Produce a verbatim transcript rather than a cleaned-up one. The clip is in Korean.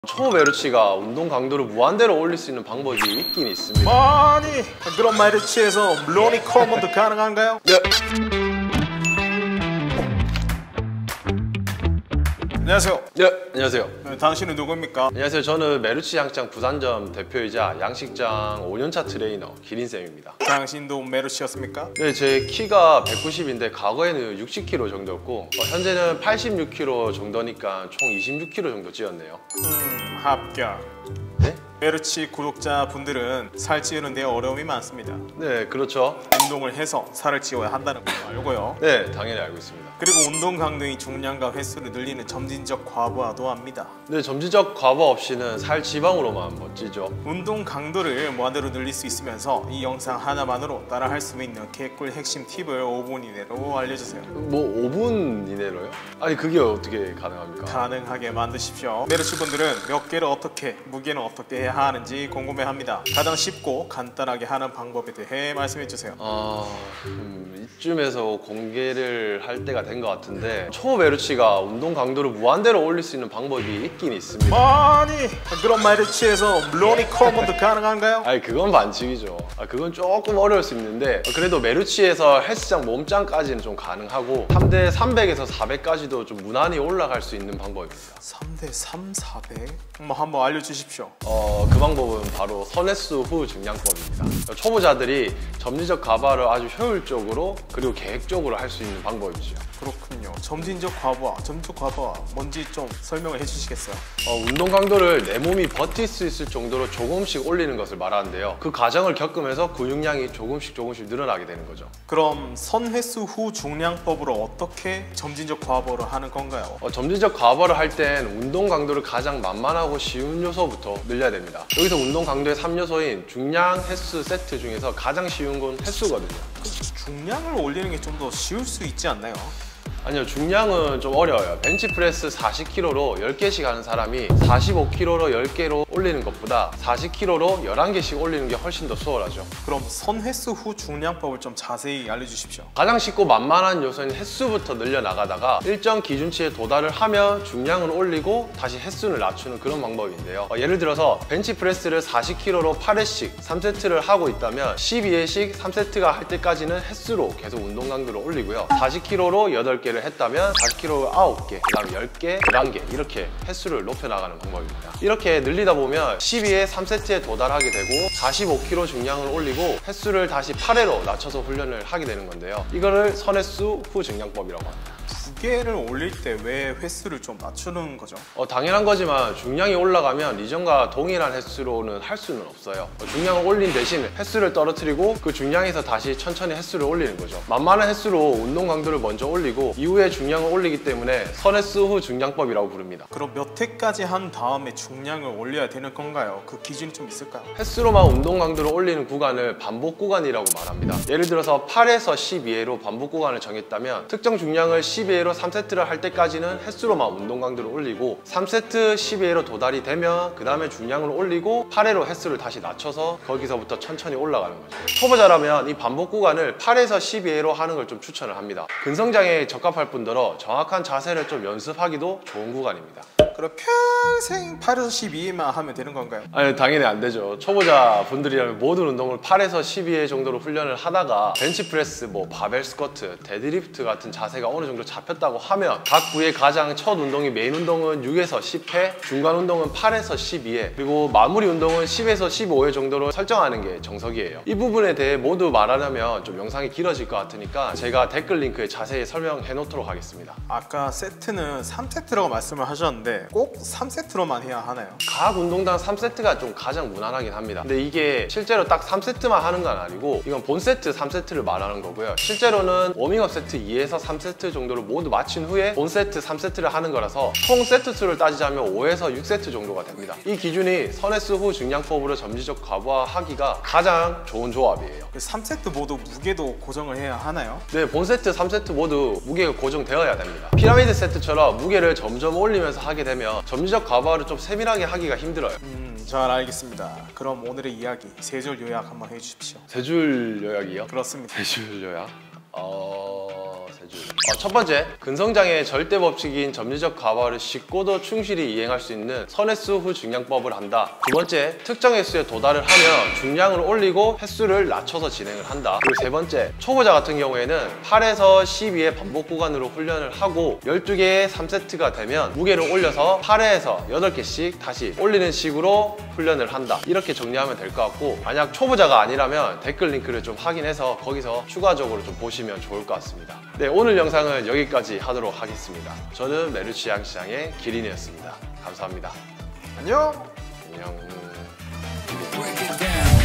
초메르치가 운동 강도를 무한대로 올릴 수 있는 방법이 있긴 있습니다. 아니, 그런 메르치에서 물론이 커먼도 가능한가요? 네. 안녕하세요. 네, 안녕하세요. 네, 당신은 누구입니까? 안녕하세요. 저는 메르치 양장 부산점 대표이자 양식장 오 년차 트레이너 기린쌤입니다. 당신도 메르치였습니까? 네, 제 키가 백구십인데 과거에는 육십 킬로그램 정도였고 어, 현재는 팔십육 킬로그램 정도니까 총 이십육 킬로그램 정도 찌었네요. 음, 합격. 네? 메르치 구독자분들은 살 찌우는 데 어려움이 많습니다. 네, 그렇죠. 운동을 해서 살을 찌워야 한다는 거 알고요. 네, 당연히 알고 있습니다. 그리고 운동 강도의 중량과 횟수를 늘리는 점진적 과부하도 합니다. 네, 점진적 과부 없이는 살 지방으로만 멋지죠. 운동 강도를 무한대로 늘릴 수 있으면서 이 영상 하나만으로 따라할 수 있는 개꿀 핵심 팁을 오 분 이내로 알려주세요. 뭐 오 분 이내로요? 아니 그게 어떻게 가능합니까? 가능하게 만드십시오. 메르치 분들은 몇 개를 어떻게, 무게는 어떻게 해야 하는지 궁금해합니다. 가장 쉽고 간단하게 하는 방법에 대해 말씀해주세요. 아... 음, 이쯤에서 공개를 할 때가 된 것 같은데 초메르치가 운동 강도를 무한대로 올릴 수 있는 방법이 있긴 있습니다. 아니, 그런 메르치에서 물론이 커먼도 가능한가요? 아니 그건 반칙이죠. 아, 그건 조금 어려울 수 있는데 그래도 메르치에서 헬스장 몸짱까지는 좀 가능하고 삼 대 삼백에서 사백까지도 좀 무난히 올라갈 수 있는 방법입니다. 삼 대 삼, 사백? 한번 한번 알려주십시오. 어, 그 방법은 바로 선횟수 후 증량법입니다. 초보자들이 점진적 가발을 아주 효율적으로 그리고 계획적으로 할 수 있는 방법이죠. 그렇군요. 점진적 과부하, 점진적 과부하 뭔지 좀 설명을 해주시겠어요? 어, 운동 강도를 내 몸이 버틸 수 있을 정도로 조금씩 올리는 것을 말하는데요. 그 과정을 겪으면서 근육량이 조금씩 조금씩 늘어나게 되는 거죠. 그럼 선횟수 후 중량법으로 어떻게 점진적 과부하를 하는 건가요? 어, 점진적 과부하를 할 땐 운동 강도를 가장 만만하고 쉬운 요소부터 늘려야 됩니다. 여기서 운동 강도의 삼 요소인 중량, 횟수, 세트 중에서 가장 쉬운 건 횟수거든요. 중량을 올리는 게 좀 더 쉬울 수 있지 않나요? 아니요, 중량은 좀 어려워요. 벤치프레스 사십 킬로그램로 열 개씩 하는 사람이 사십오 킬로그램로 열 개로 올리는 것보다 사십 킬로그램로 열한 개씩 올리는 게 훨씬 더 수월하죠. 그럼 선횟수 후 중량법을 좀 자세히 알려주십시오. 가장 쉽고 만만한 요소인 횟수부터 늘려나가다가 일정 기준치에 도달을 하면 중량을 올리고 다시 횟수를 낮추는 그런 방법인데요. 어, 예를 들어서 벤치프레스를 사십 킬로그램로 팔 회씩 삼 세트를 하고 있다면 십이 회씩 삼 세트가 할 때까지는 횟수로 계속 운동 강도를 올리고요. 사십 킬로그램로 여덟 개 를 했다면 사십 킬로그램 아홉 개, 그 다음 열 개, 열한 개 이렇게 횟수를 높여나가는 방법입니다. 이렇게 늘리다 보면 십이 회 삼 세트에 도달하게 되고 사십오 킬로그램 중량을 올리고 횟수를 다시 팔 회로 낮춰서 훈련을 하게 되는 건데요. 이거를 선횟수 후 증량법이라고 합니다. 무게를 올릴 때 왜 횟수를 좀 낮추는 거죠? 어, 당연한 거지만 중량이 올라가면 이전과 동일한 횟수로는 할 수는 없어요. 어, 중량을 올린 대신 횟수를 떨어뜨리고 그 중량에서 다시 천천히 횟수를 올리는 거죠. 만만한 횟수로 운동 강도를 먼저 올리고 이후에 중량을 올리기 때문에 선횟수 후 증량법이라고 부릅니다. 그럼 몇 회까지 한 다음에 중량을 올려야 되는 건가요? 그 기준이 좀 있을까요? 횟수로만 운동 강도를 올리는 구간을 반복 구간이라고 말합니다. 예를 들어서 팔에서 십이 회로 반복 구간을 정했다면 특정 중량을 십이 회로 삼 세트를 할 때까지는 횟수로만 운동 강도를 올리고 삼 세트 십이 회로 도달이 되면 그 다음에 중량을 올리고 팔 회로 횟수를 다시 낮춰서 거기서부터 천천히 올라가는 거죠. 초보자라면 이 반복 구간을 팔에서 십이 회로 하는 걸 좀 추천을 합니다. 근성장애에 적합할 뿐더러 정확한 자세를 좀 연습하기도 좋은 구간입니다. 그럼 평생 팔에서 십이 회만 하면 되는 건가요? 아니 당연히 안 되죠. 초보자 분들이라면 모든 운동을 팔에서 십이 회 정도로 훈련을 하다가 벤치프레스, 뭐 바벨 스쿼트, 데드리프트 같은 자세가 어느 정도 잡혔다고 하면 각 부의 가장 첫 운동이 메인 운동은 육에서 십 회, 중간 운동은 팔에서 십이 회, 그리고 마무리 운동은 십에서 십오 회 정도로 설정하는 게 정석이에요. 이 부분에 대해 모두 말하려면 좀 영상이 길어질 것 같으니까 제가 댓글 링크에 자세히 설명해 놓도록 하겠습니다. 아까 세트는 삼 세트라고 말씀을 하셨는데 꼭 삼 세트로만 해야 하나요? 각 운동당 삼 세트가 좀 가장 무난하긴 합니다. 근데 이게 실제로 딱 삼 세트만 하는 건 아니고 이건 본 세트 삼 세트를 말하는 거고요. 실제로는 워밍업 세트 이에서 삼 세트 정도를 모두 마친 후에 본 세트 삼 세트를 하는 거라서 총 세트 수를 따지자면 오에서 육 세트 정도가 됩니다. 이 기준이 선횟수 후 증량법으로 점진적 과부하하기가 가장 좋은 조합이에요. 삼 세트 모두 무게도 고정을 해야 하나요? 네, 본 세트 삼 세트 모두 무게가 고정되어야 됩니다. 피라미드 세트처럼 무게를 점점 올리면서 하게 되면 점진적 과부하를 좀 세밀하게 하기가 힘들어요. 음, 잘 알겠습니다. 그럼 오늘의 이야기 세 줄 요약 한번 해주십시오. 세 줄 요약이요? 그렇습니다. 세 줄 요약? 어... 세 줄. 어, 첫 번째, 근성장애의 절대 법칙인 점유적 과부하를 쉽고도 충실히 이행할 수 있는 선횟수 후 중량법을 한다. 두 번째, 특정 횟수에 도달을 하면 중량을 올리고 횟수를 낮춰서 진행을 한다. 그리고 세 번째, 초보자 같은 경우에는 팔에서 십이의 반복 구간으로 훈련을 하고 열두 개의 삼 세트가 되면 무게를 올려서 팔 회에서 여덟 개씩 다시 올리는 식으로 훈련을 한다. 이렇게 정리하면 될 것 같고, 만약 초보자가 아니라면 댓글 링크를 좀 확인해서 거기서 추가적으로 좀 보시면 좋을 것 같습니다. 네, 오늘 영상은 여기까지 하도록 하겠습니다. 저는 메르치양시장의 기린이었습니다. 감사합니다. 안녕. 안녕. Break it down.